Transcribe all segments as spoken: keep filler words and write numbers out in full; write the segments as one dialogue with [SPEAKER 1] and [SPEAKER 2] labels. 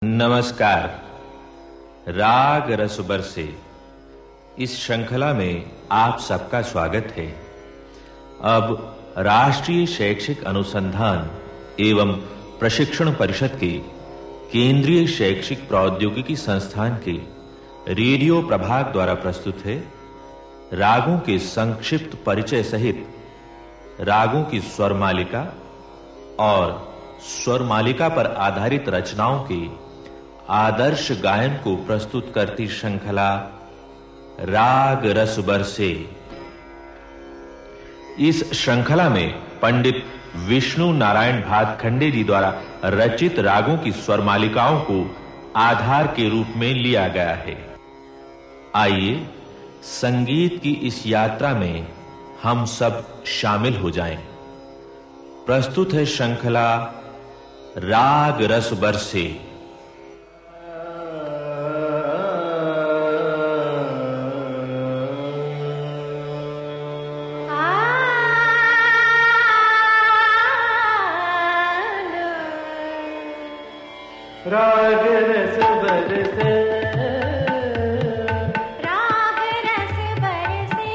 [SPEAKER 1] नमस्कार। राग रस बरसे इस श्रृंखला में आप सबका स्वागत है। अब राष्ट्रीय शैक्षिक अनुसंधान एवं प्रशिक्षण परिषद के केंद्रीय शैक्षिक प्रौद्योगिकी संस्थान के रेडियो प्रभाग द्वारा प्रस्तुत है रागों के संक्षिप्त परिचय सहित रागों की स्वर मालिका और स्वर मालिका पर आधारित रचनाओं के आदर्श गायन को प्रस्तुत करती श्रृंखला राग रस बरसे। इस श्रृंखला में पंडित विष्णु नारायण भातखंडे जी द्वारा रचित रागों की स्वर मालिकाओं को आधार के रूप में लिया गया है। आइए संगीत की इस यात्रा में हम सब शामिल हो जाएं। प्रस्तुत है श्रृंखला राग रस बरसे।
[SPEAKER 2] राग रस बरसे,
[SPEAKER 3] राग रस बरसे,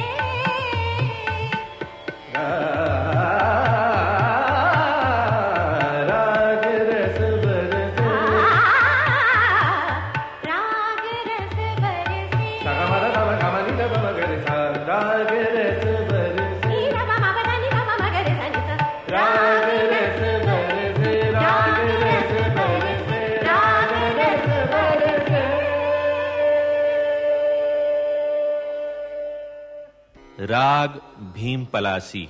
[SPEAKER 2] राग रस बरसे,
[SPEAKER 3] राग रस बरसे,
[SPEAKER 2] सगमर तम गमनि तम मगरि सा, राग रस बरसे,
[SPEAKER 3] नी रमा मगनि नी रमा मगरि सा नी सा,
[SPEAKER 2] राग रस बरसे, राग रस बरसे, राग रस बरसे।
[SPEAKER 1] राग भीम पलासी।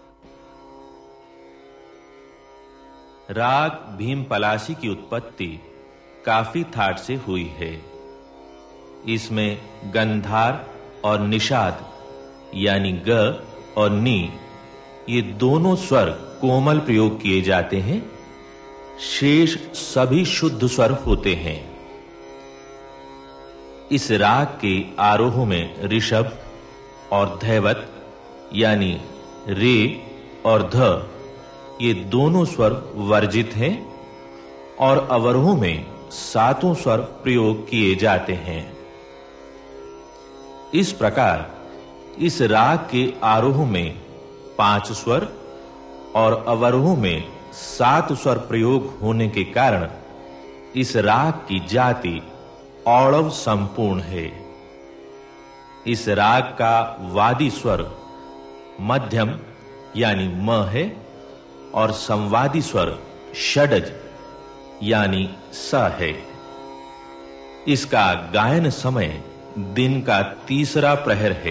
[SPEAKER 1] राग भीम पलासी की उत्पत्ति काफी थाट से हुई है। इसमें गंधार और निषाद यानी ग और नी ये दोनों स्वर कोमल प्रयोग किए जाते हैं। शेष सभी शुद्ध स्वर होते हैं। इस राग के आरोह में ऋषभ और धैवत यानी रे और ध ये दोनों स्वर वर्जित हैं और अवरोह में सातों स्वर प्रयोग किए जाते हैं। इस प्रकार इस राग के आरोह में पांच स्वर और अवरोह में सात स्वर प्रयोग होने के कारण इस राग की जाति औड़व संपूर्ण है। इस राग का वादी स्वर मध्यम यानी म है और संवादी स्वर षडज यानी स है। इसका गायन समय दिन का तीसरा प्रहर है।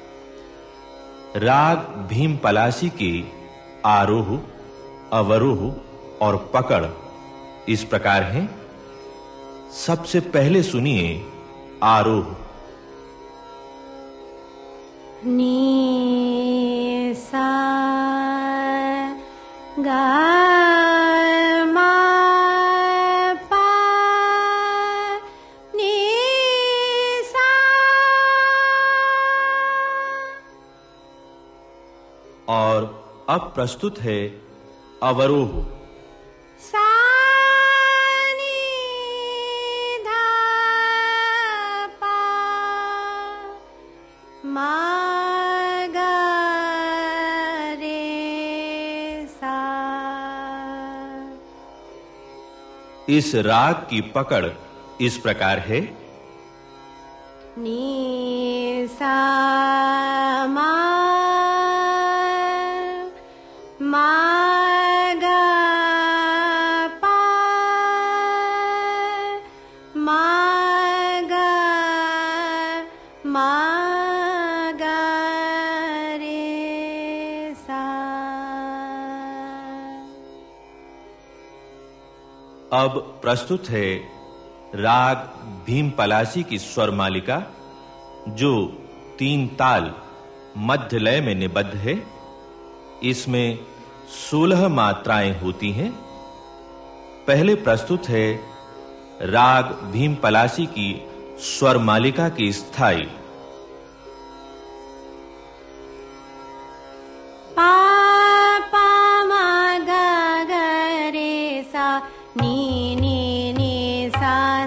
[SPEAKER 1] राग भीम पलासी के आरोह, अवरोह और पकड़ इस प्रकार हैं। सबसे पहले सुनिए आरोह।
[SPEAKER 3] नी सा गा मा पा नी सा।
[SPEAKER 1] और अब प्रस्तुत है अवरोह।
[SPEAKER 3] सा नी धा पा मा गा रे सा।
[SPEAKER 1] इस राग की पकड़ इस प्रकार है।
[SPEAKER 3] नी सा मा मा गा पा मा गा मा गा रे सा।
[SPEAKER 1] अब प्रस्तुत है राग भीम पलासी की स्वर मालिका जो तीन ताल मध्य लय में निबद्ध है। इसमें सोलह मात्राएं होती हैं। पहले प्रस्तुत है राग भीम पलासी की स्वर मालिका की स्थाई।
[SPEAKER 3] पा पा मा गा गा रे सा नी नी नी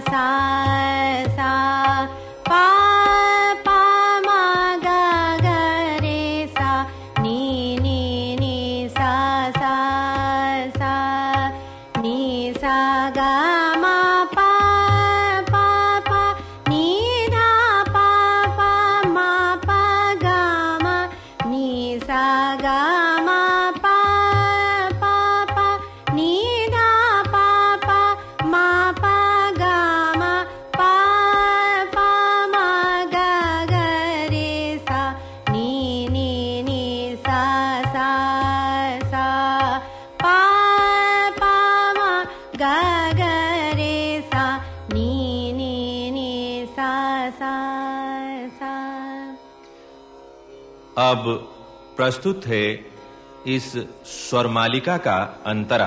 [SPEAKER 3] सा सा पा पा मा गा गा रे सा नी नी नी सा सा सा नी सा गा मा पा पा पा नी धा पा पा मा पा गा मा नी सा गा मा पा पा पा नी धा पा पा मा पा गा मा पा पा मा गा गा रे सा नी नी नी सा सा सा पा पा मा गा गा रे सा नी नी नी सा सा सा।
[SPEAKER 1] अब प्रस्तुत है इस स्वरमालिका का अंतरा।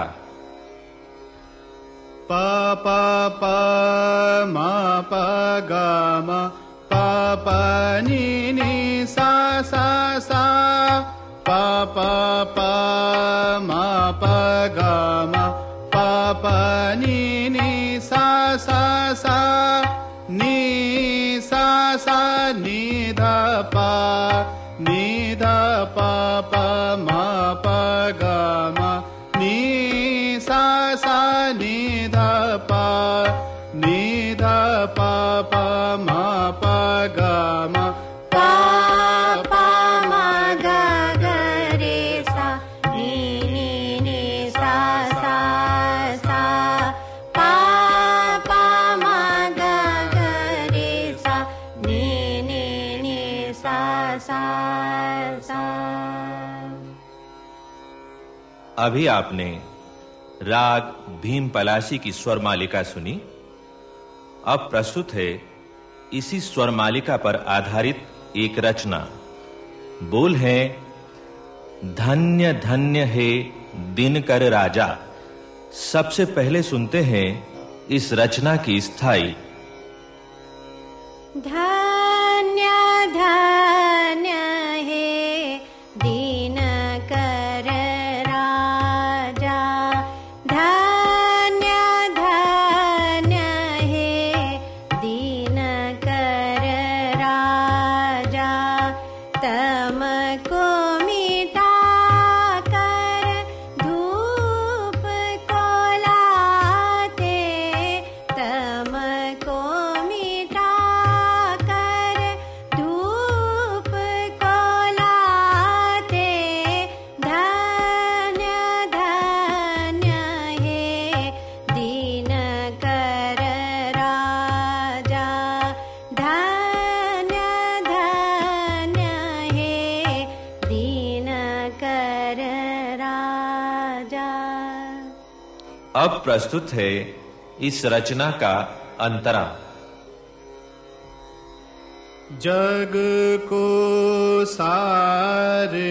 [SPEAKER 4] प प प म प ग म प प नि नि सा सा सा प प प म प ग म प प नि नि सा सा सा नि सा सा नि ध प नि ध प प म प ग म नि सा सा नि ध प नि ध प प म प ग म
[SPEAKER 3] पा पा मा गा गा रे सा नी नी नी सा सा सा पा पा मा गा गा रे सा नी नी नी सा सा सा।
[SPEAKER 1] अभी आपने राग भीम पलासी की स्वर मालिका सुनी। अब प्रस्तुत है इसी स्वर मालिका पर आधारित एक रचना। बोल है धन्य धन्य है दिनकर राजा। सबसे पहले सुनते हैं इस रचना की स्थाई।
[SPEAKER 3] धन्य धन्य हे दिनकर राजा धन्य धन्य हे दिनकर राजा तमको मिटा कर धूप को लाते तमको मिटा कर धूप को लाते धन्य धन्य हे दिनकर राजा धन्य धन्य हे दिनकर राजा।
[SPEAKER 1] अब प्रस्तुत है इस रचना का अंतरा।
[SPEAKER 4] जग को सारे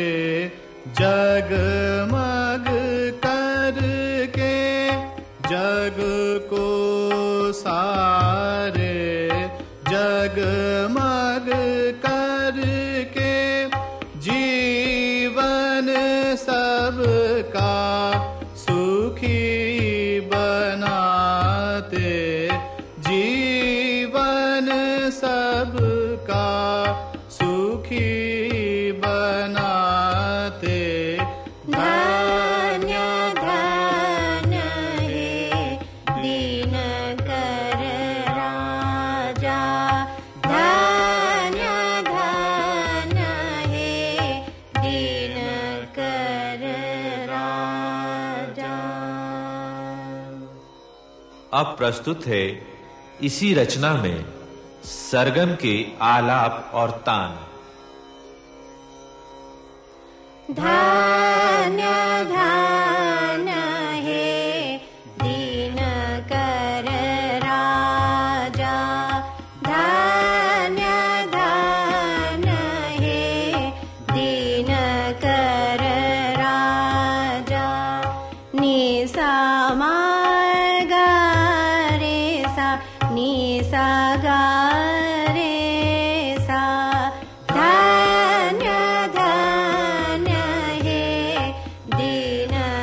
[SPEAKER 4] जगमग करके जग को सारे जगमग करके जीवन सबका सुखी बनाते जीवन सबका सुखी बनाते
[SPEAKER 3] धन्य धन्य हे दिनकर राजा धन्य धन्य हे दिनकर राजा।
[SPEAKER 1] अब प्रस्तुत है इसी रचना में सरगम के आलाप और तान।
[SPEAKER 3] धन्य धन्य हे दिनकर राजा धन्य धन्य हे दिनकर राजा नि सा मा गा रे सा नि सा गा रे सा धन्य धन्य हे दिनकर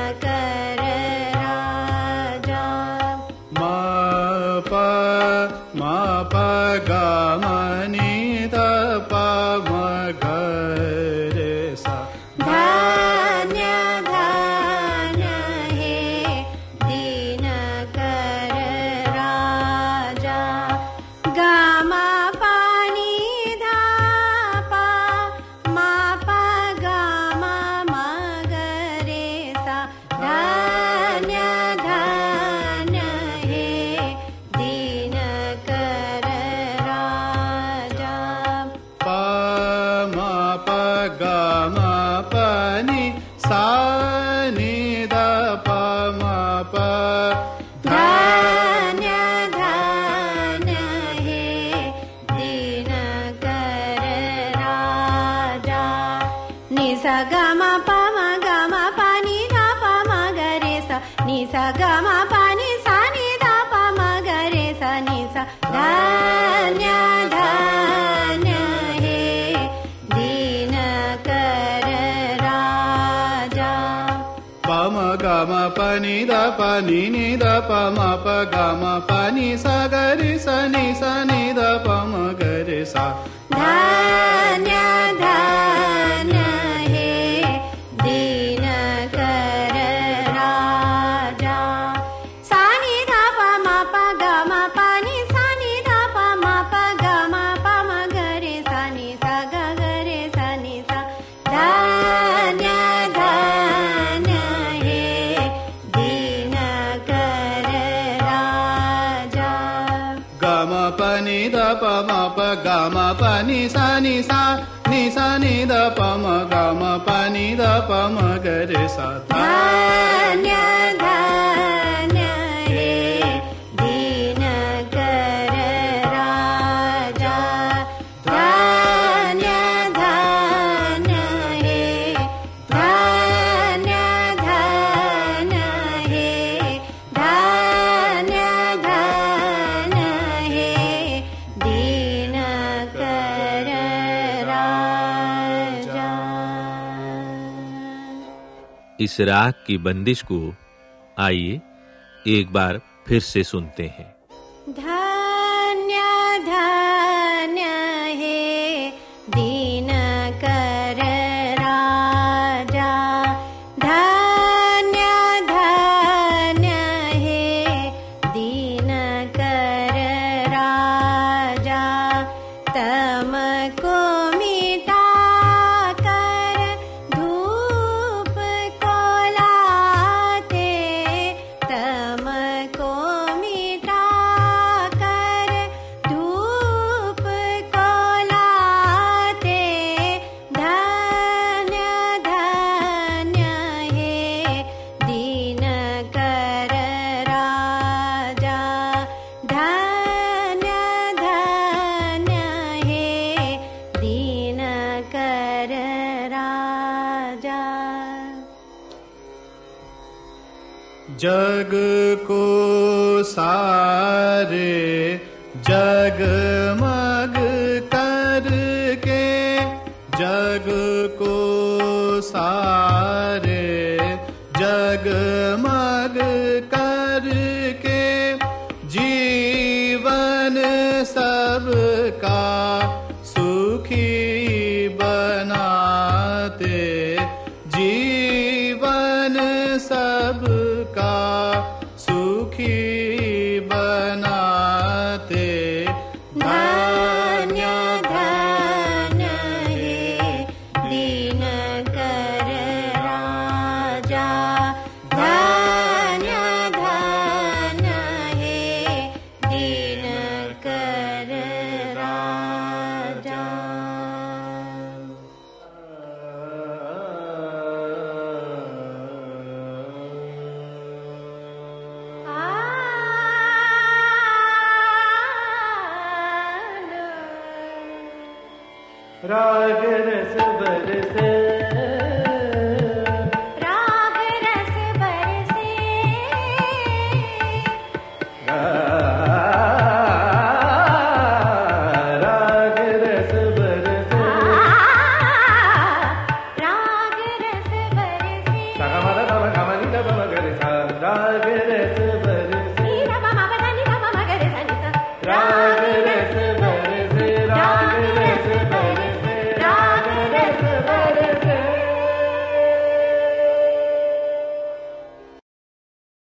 [SPEAKER 4] प म प ग म नि ध प म ग रे सा
[SPEAKER 3] धन्य धन्य हे दीनकर राजा ग म प नि ध प म प ग म म ग रे सा धन्य धन्य हे दीनकर राजा
[SPEAKER 4] प म प ग म प नि सा नि ध प म प
[SPEAKER 3] धन्य धन्य हे दीनकर राजा नि सा ग म प म ग म प नि ध प म ग रे सा नि सा ग म प नि सा नि ध प म ग रे सा नि सा धन्य धन्य हे दीनकर राजा
[SPEAKER 4] प म ग म प नि ध प नि नि ध प म प ग म प नि सा ग रे सा नि सा नि ध प म ग रे सा
[SPEAKER 3] धन्य धन्य हे दीनकर राजा सा नि ध प म प ग म प नि सा नि ध प म प ग म प म ग रे सा नि सा ग ग रे सा नि सा धन्य धन्य हे दीनकर राजा
[SPEAKER 4] ग म प नि ध प म प ग म प नि सा नि सा नि सा नि ध प म ग म प नि ध प म ग रे सा
[SPEAKER 3] धन्य धन्य हे दीनकर राजा धन्य धन्य हे धन्य धन्य हे धन्य धन्य हे दीनकर राजा
[SPEAKER 1] इस राग की बंदिश को आइए एक बार फिर से सुनते हैं।
[SPEAKER 3] धन्य धन्य हे दीनकर राजा धन्य धन्य हे दीनकर राजा तम को मिटा कर धूप को लाते तम को मिटा कर धूप को लाते धन्य धन्य हे दीनकर राजा धन्य धन्य हे दीनकर राजा
[SPEAKER 4] जग को सारे जगमग करके जग को सारे जगमग करके जीवन सबका सुखी बनाते जीवन सबका सुखी बनाते
[SPEAKER 3] धन्य धन्य हे दीनकर राजा धन्य धन्य हे दीनकर राजा
[SPEAKER 2] राग रस बरसे
[SPEAKER 3] राग रस बरसे
[SPEAKER 2] राग रस बरसे
[SPEAKER 3] राग रस बरसे
[SPEAKER 2] सगमद गम गमनि गम गरि सा राग रस बरसे
[SPEAKER 3] नी ध प म प ध नि ध प म ग रे सा नि
[SPEAKER 2] राग रस बरसे राग रस बरसे राग रस बरसे